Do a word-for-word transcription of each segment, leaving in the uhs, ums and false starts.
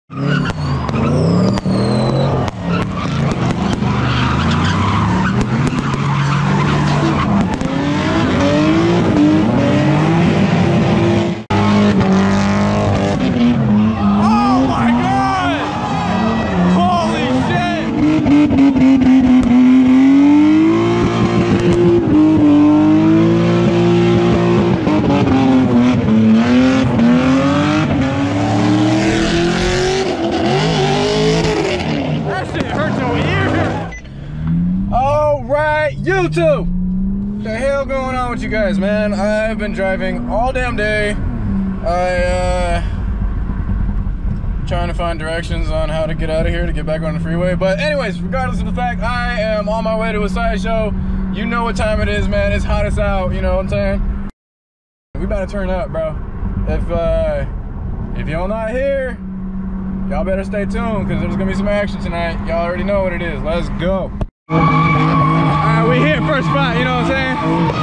YouTube! What the hell going on with you guys, man? I've been driving all damn day. I, uh, trying to find directions on how to get out of here to get back on the freeway. But anyways, regardless of the fact, I am on my way to a sideshow. You know what time it is, man. It's hot as out, you know what I'm saying? We about to turn up, bro. If, uh, if y'all not here, y'all better stay tuned, because there's gonna be some action tonight. Y'all already know what it is. Let's go. Alright, we hit first spot, you know what I'm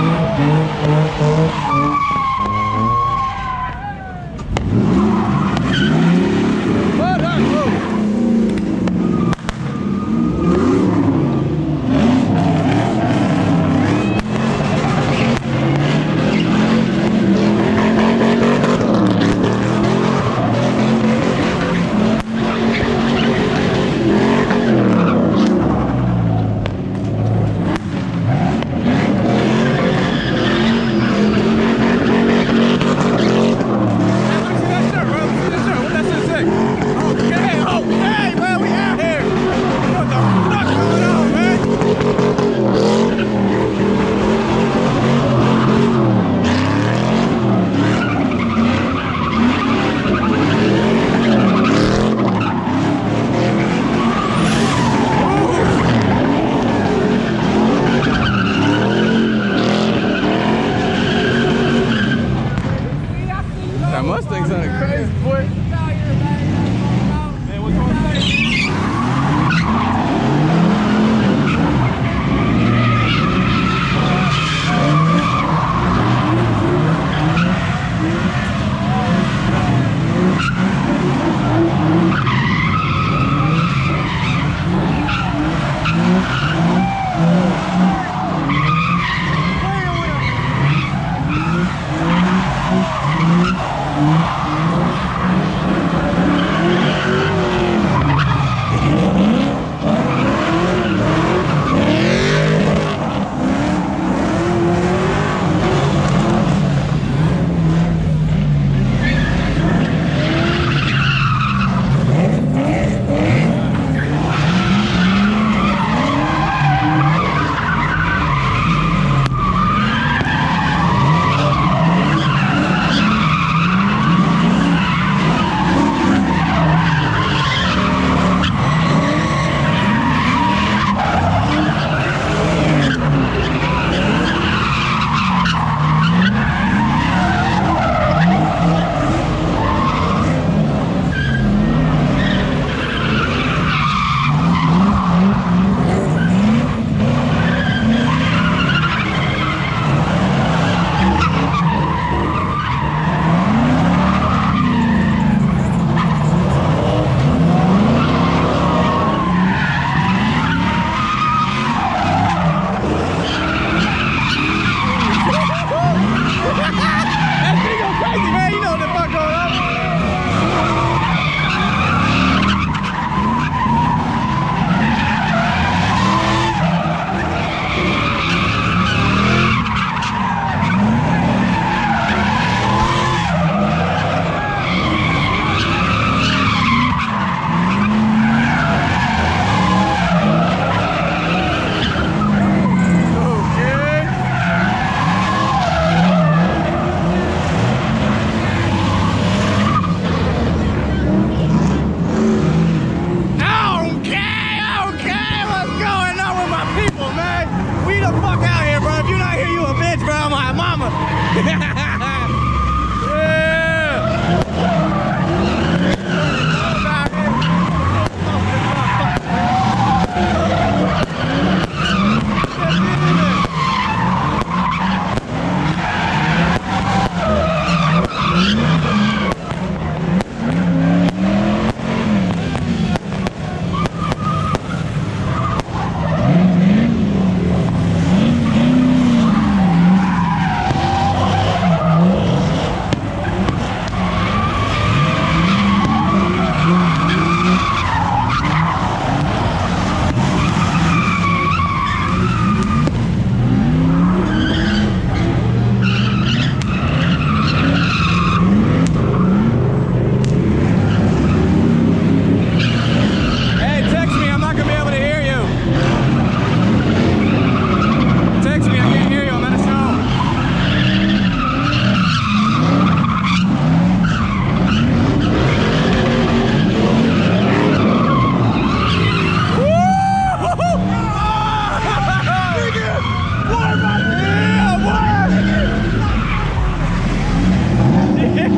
saying? What up? That Mustang sounded crazy, boy. Man, what's going on?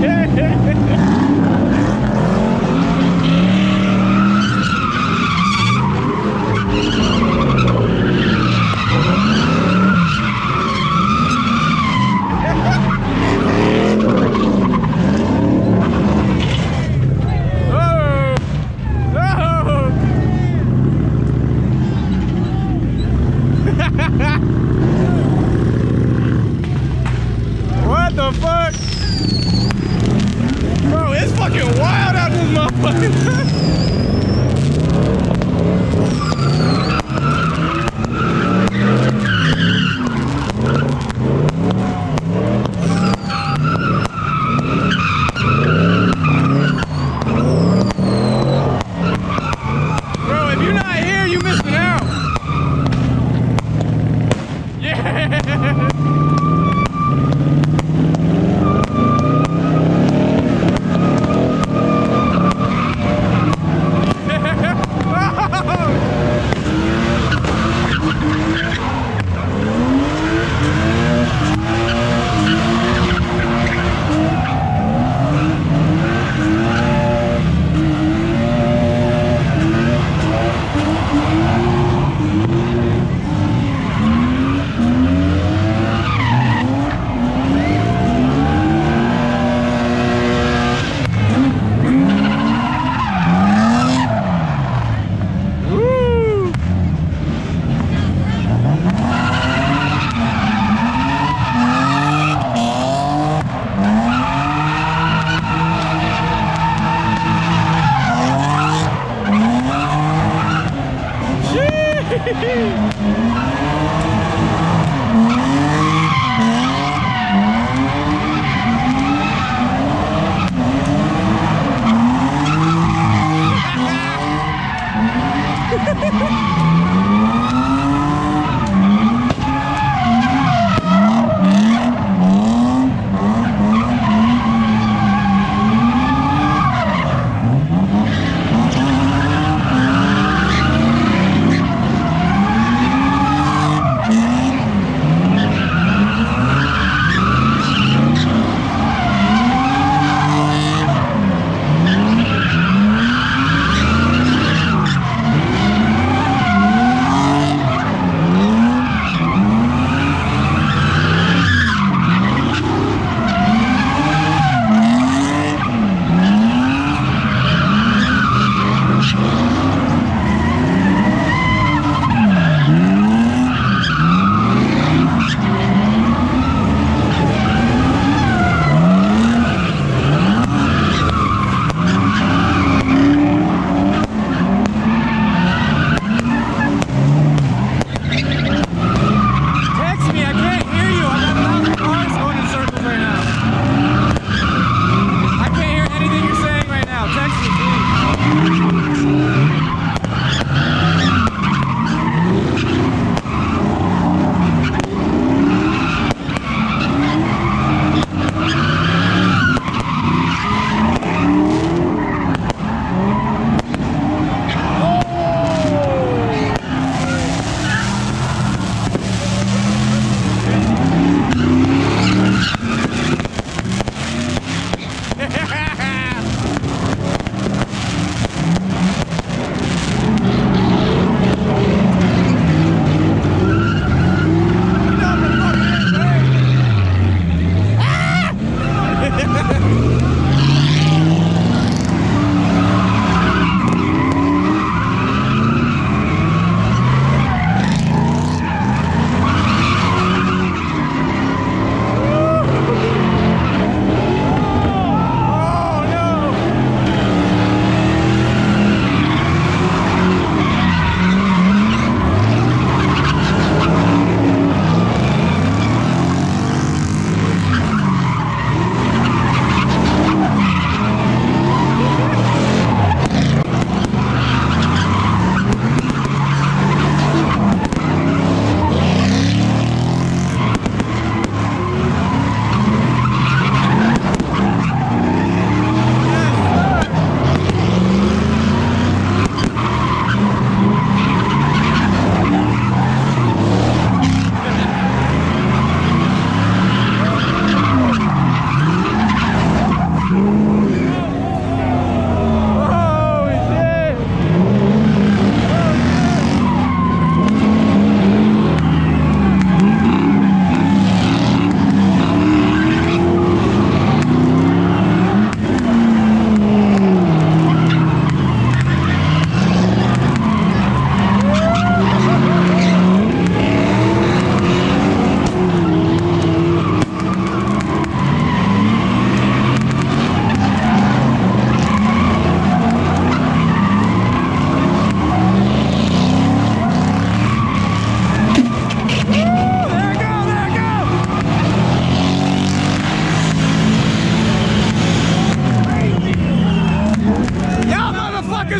What the fuck? Bro, it's fucking wild out this motherfucker. Bro, if you're not here, you missing out. Yeah.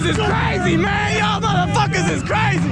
motherfuckers is crazy, man. Y'all motherfuckers is crazy.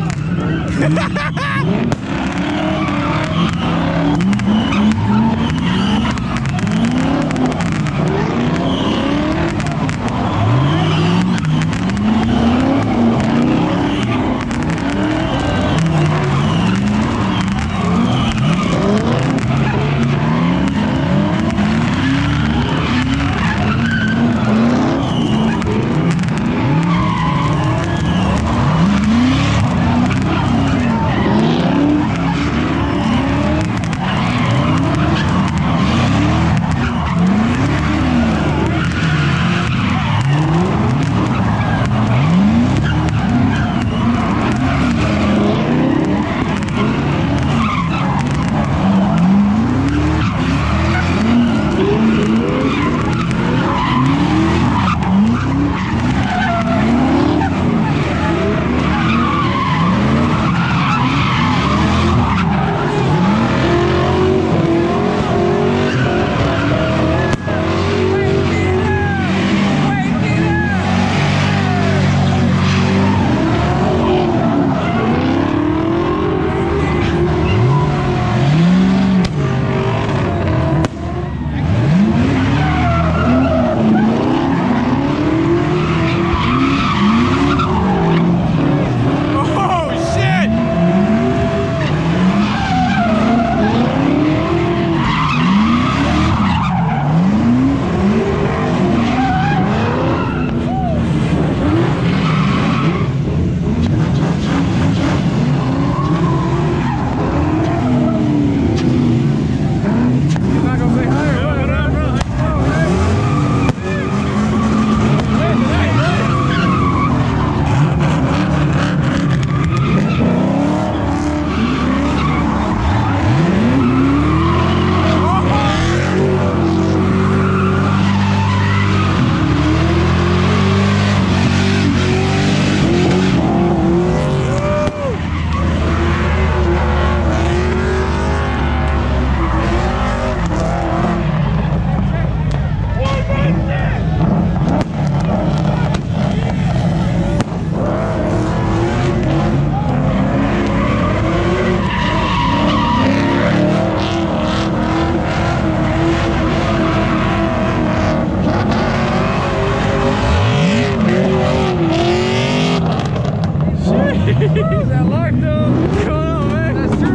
That life though. What's going on, man? That's true.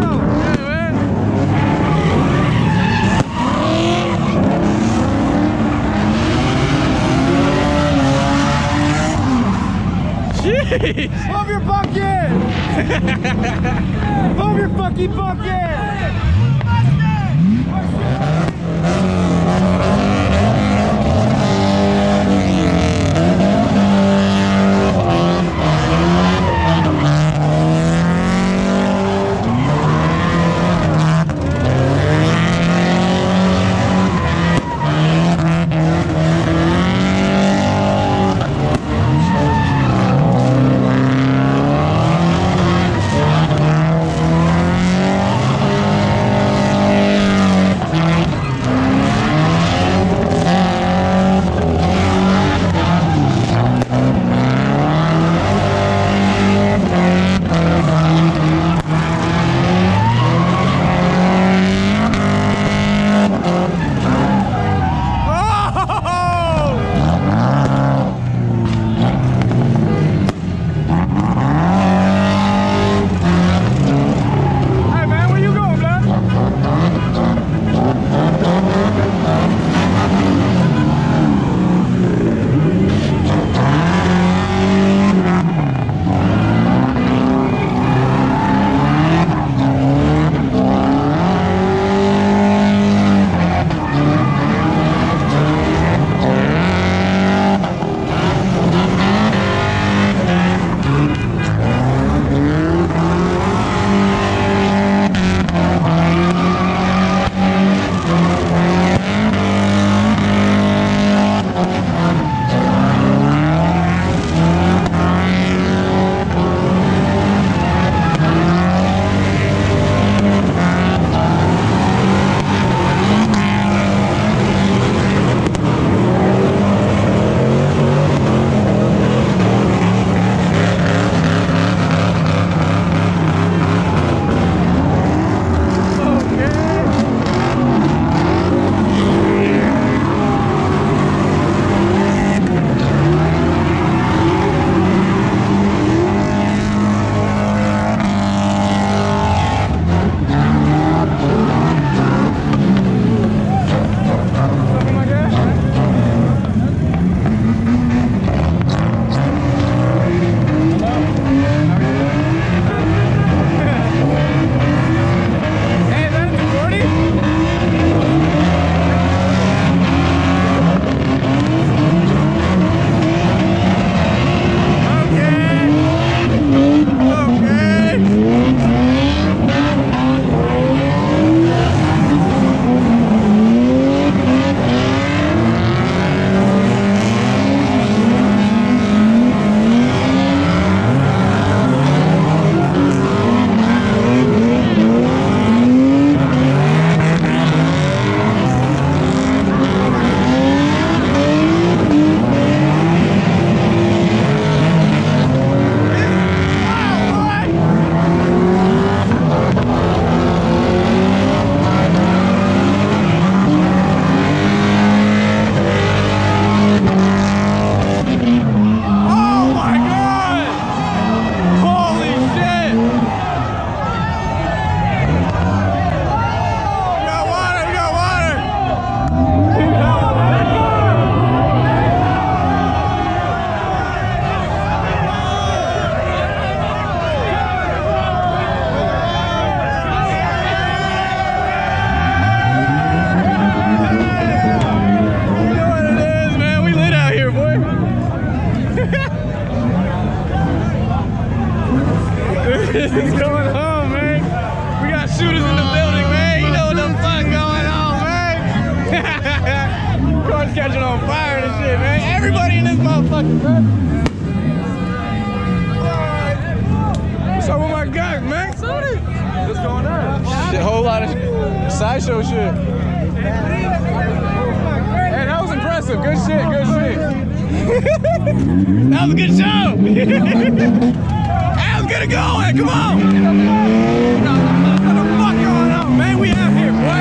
Yeah, man. Jeez. Move your bucket. Move your fucking bucket. business is going on, man. We got shooters in the building, man. You know what the fuck going on, man. Car's catching on fire and shit, man. Everybody in this motherfucker, man. What's up with my guy, man? What's going on? Shit, whole lot of sideshow shit. Hey, that was impressive. Good shit, good shit. That was a good show. That was good going. Come on. What the fuck going on, man? We out here, boy.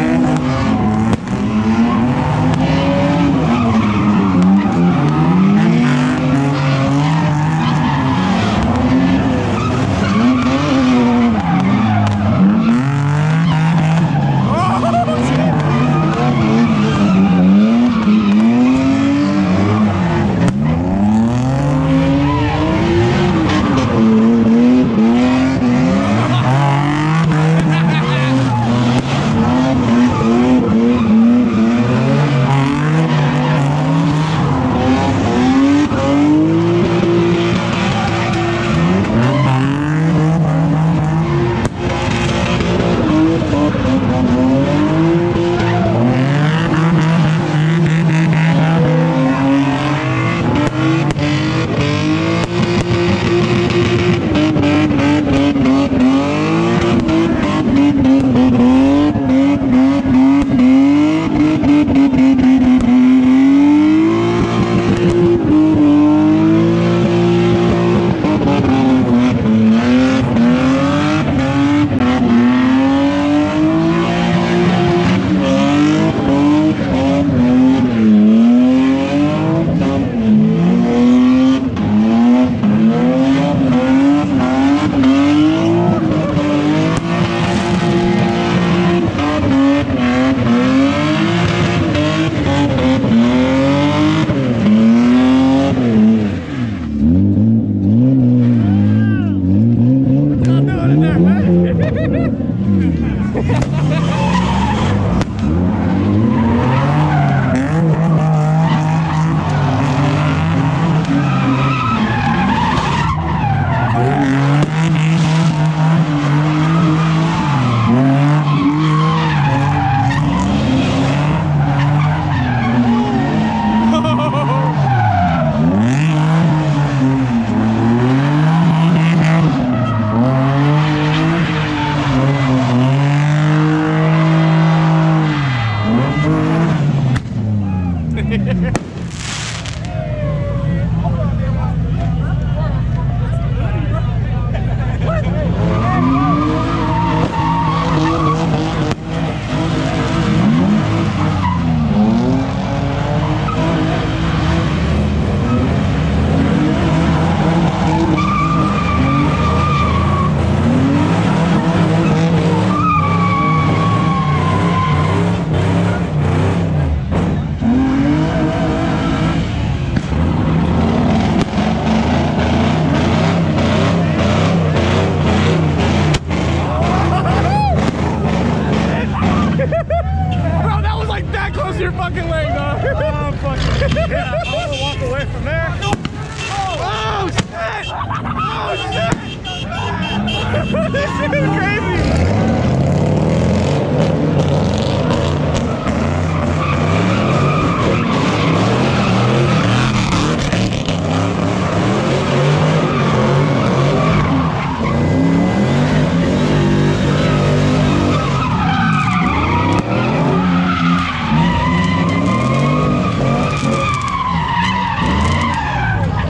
This shit is crazy.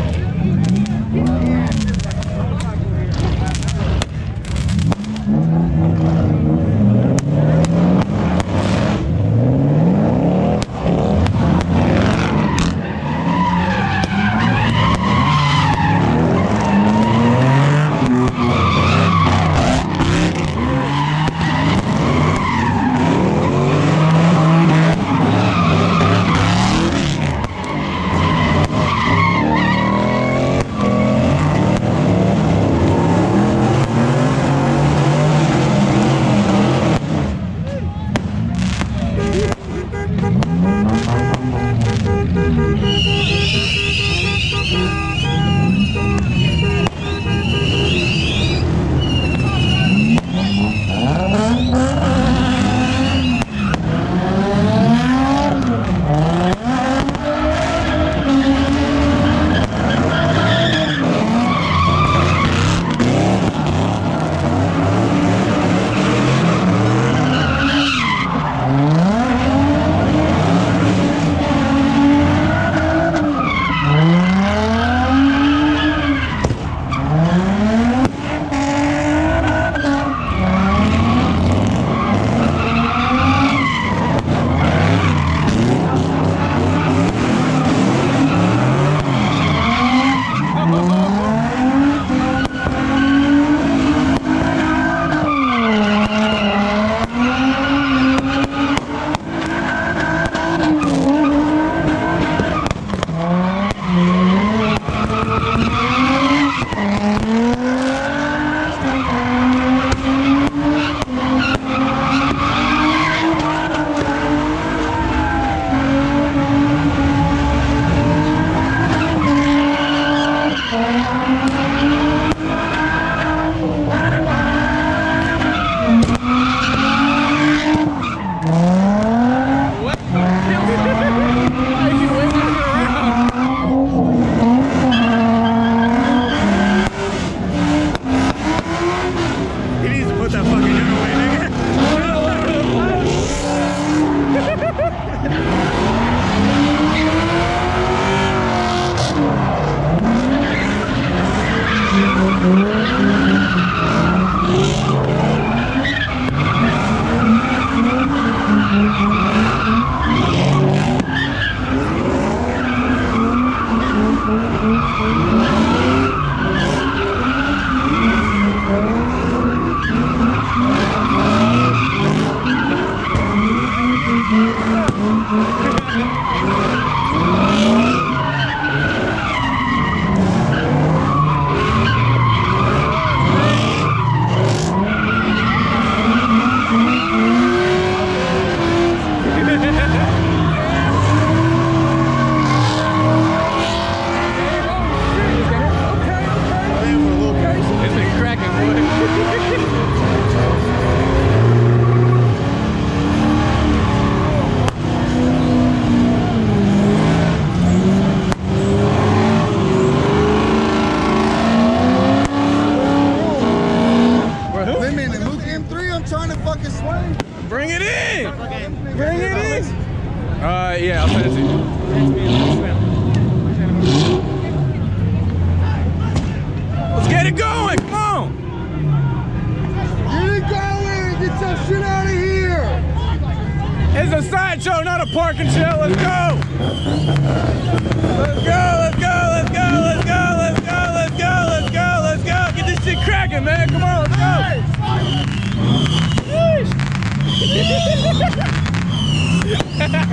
Yeah.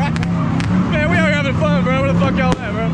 Man, we out here having fun, bro. Where the fuck y'all at, bro?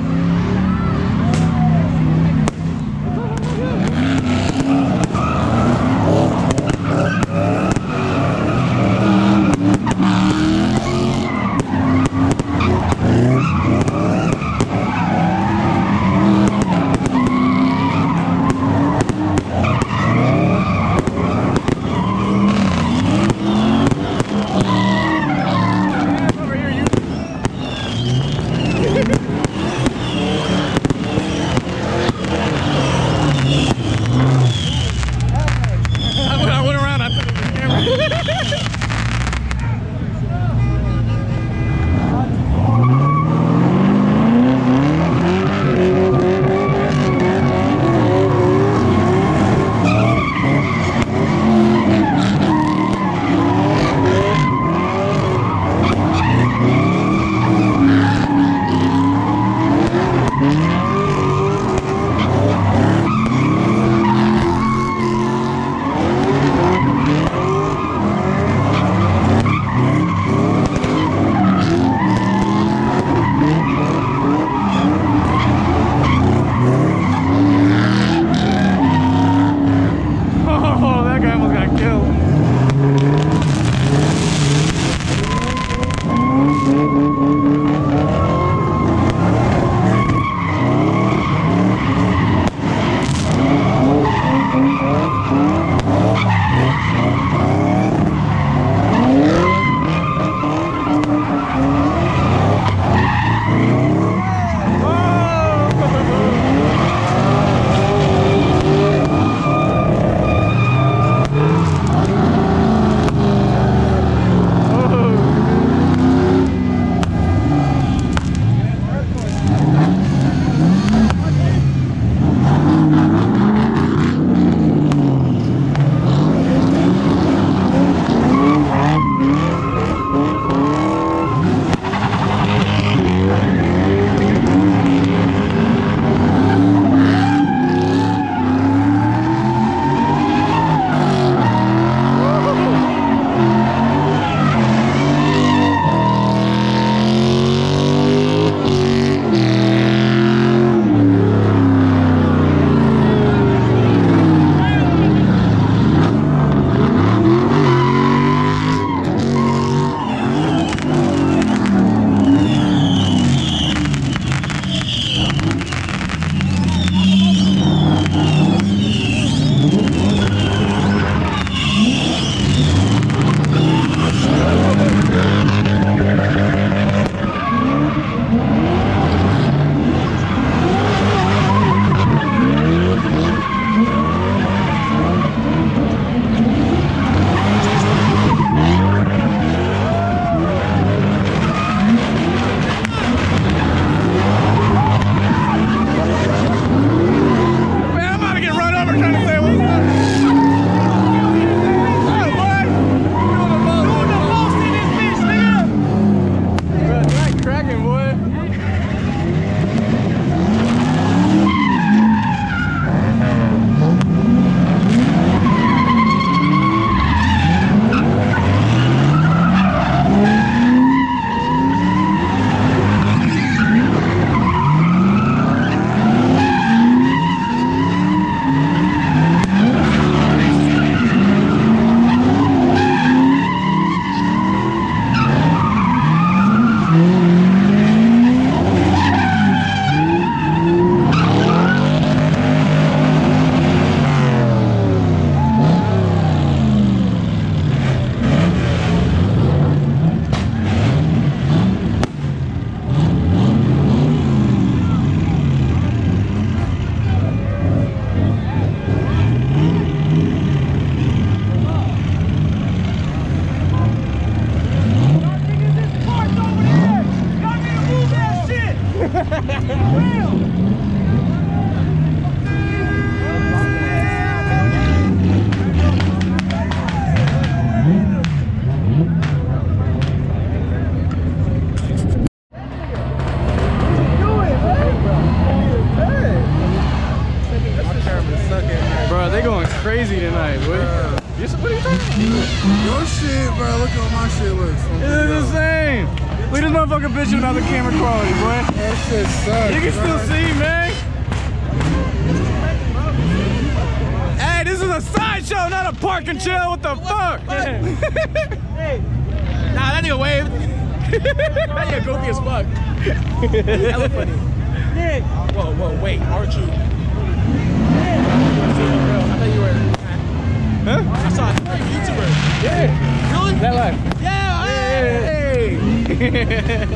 crazy tonight, boy. Uh, you, what are you talking about? Your shit, bro. Look at what my shit looks. It's insane. Look at this motherfucker bitching about the camera quality, boy. That shit sucks. You can still see, man. Hey, this is a sideshow, not a park and chill. What the fuck? Hey. Nah, that nigga waved. That nigga goofy as fuck. Hella funny. Nick. Whoa, whoa, wait, aren't you? Nick. I thought you were. Huh? I saw a YouTuber. Yeah. Really? That life. Yeah, hey.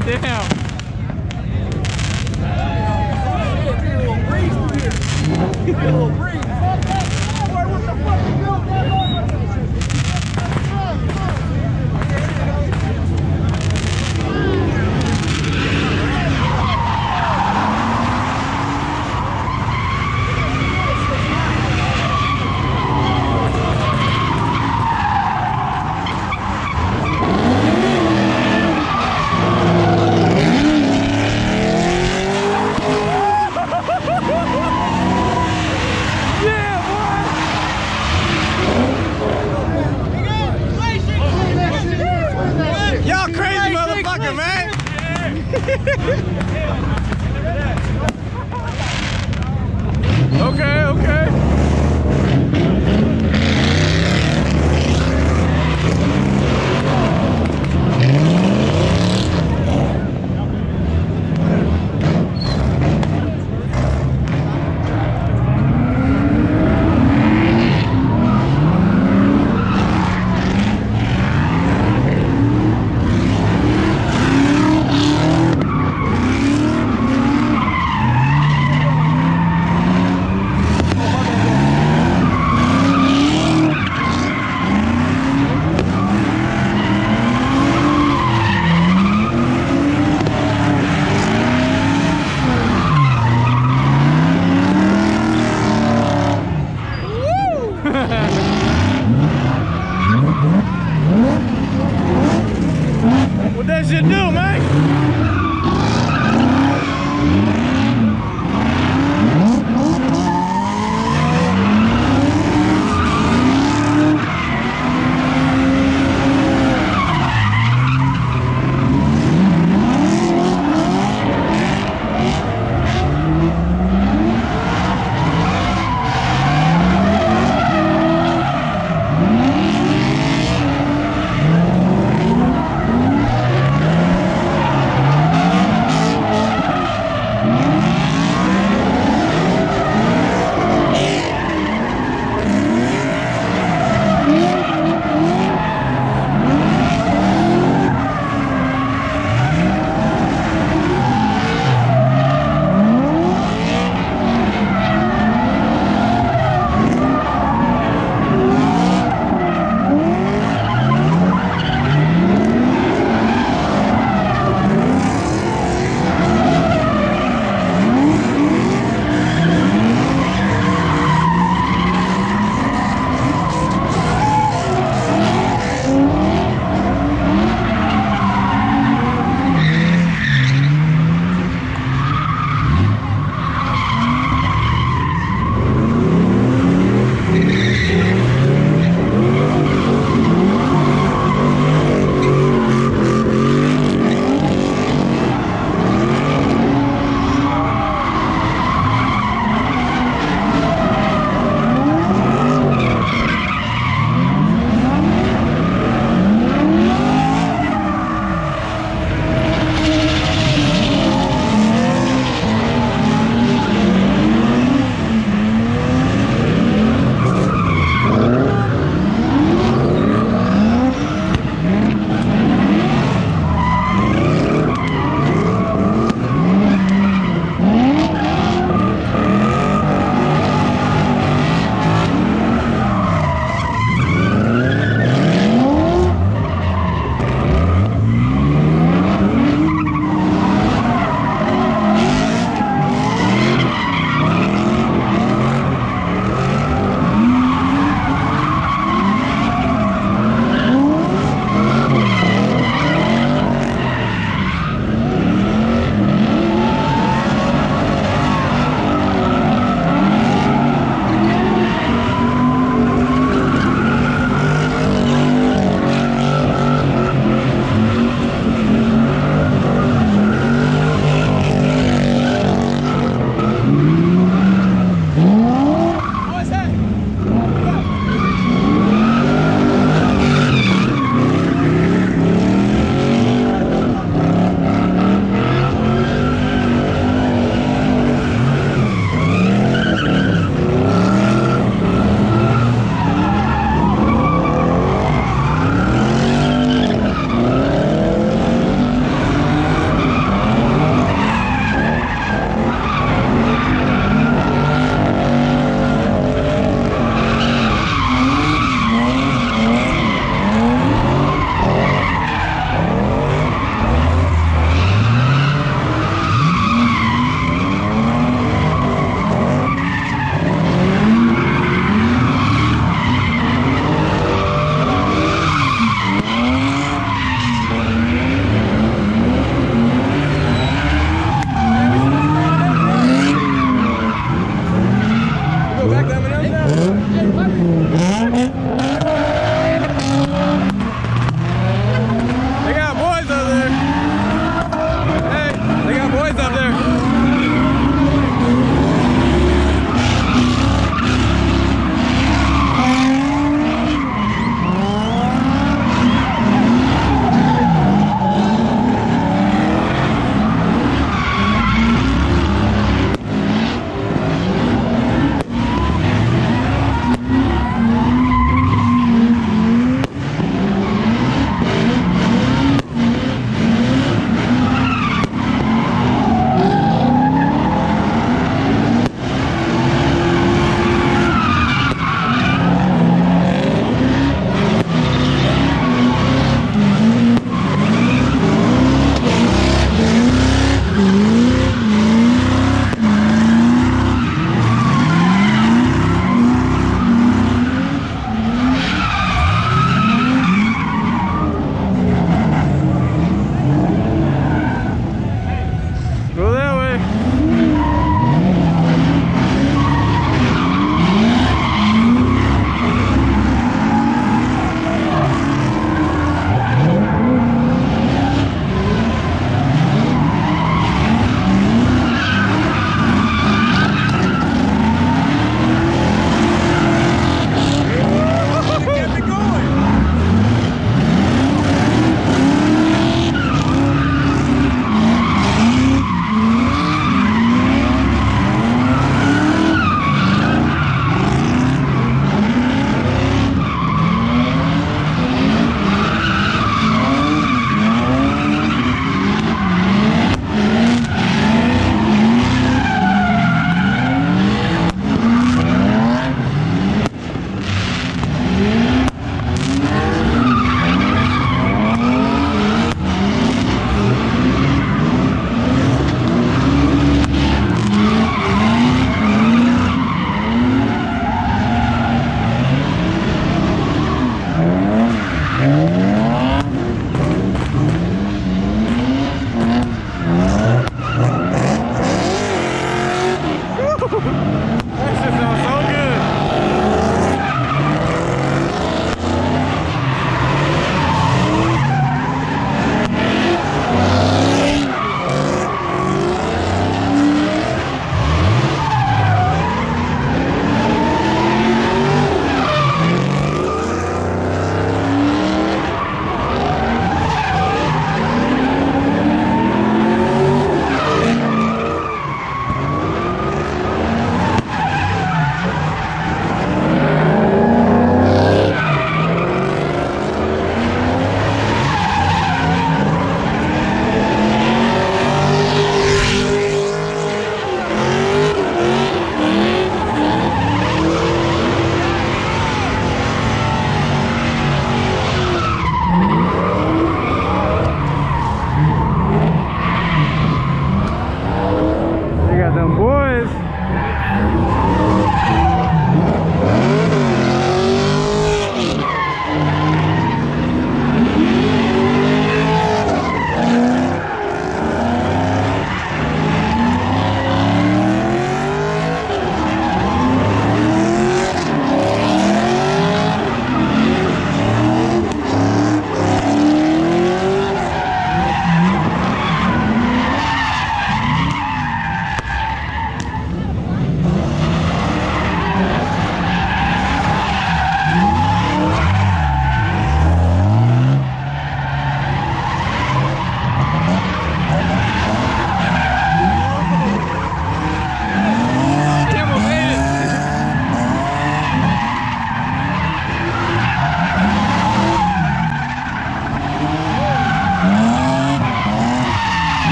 God damn. Okay, okay. What that shit do, man?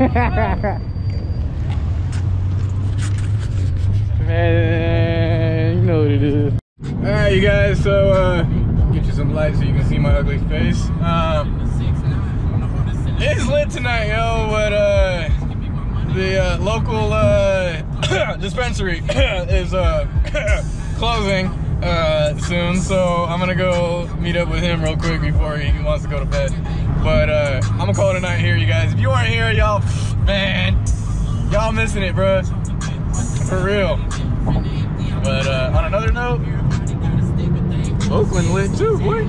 Man, you know what it is. Alright, you guys, so uh, get you some light so you can see my ugly face. Um, it's lit tonight, yo, but uh, the uh, local uh, dispensary is uh, closing uh, soon, so I'm gonna go meet up with him real quick before he wants to go to bed. But uh, I'm gonna call it a night here, you guys. If you aren't here, y'all, man, y'all missing it, bruh. For real. But uh, on another note, Oakland lit too, boy.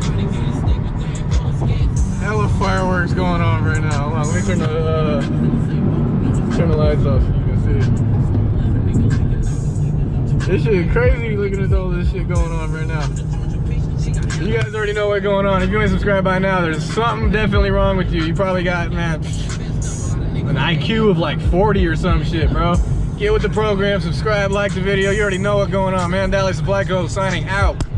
Hella fireworks going on right now. Hold on, let me turn the uh, turn the lights off so you can see it. This shit is crazy looking at all this shit going on right now. You guys already know what's going on. If you ain't subscribed by now, there's something definitely wrong with you. You probably got, man, an I Q of like forty or some shit, bro. Get with the program, subscribe, like the video. You already know what's going on, man. Dallas Black Hole signing out.